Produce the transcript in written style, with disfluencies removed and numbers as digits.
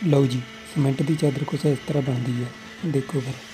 ਲਓ ਜੀ, ਸੀਮੈਂਟ ਦੀ ਚਾਦਰ ਕੁਛ ਇਸ ਤਰ੍ਹਾਂ ਬਣਦੀ ਹੈ, ਦੇਖੋ ਫਿਰ।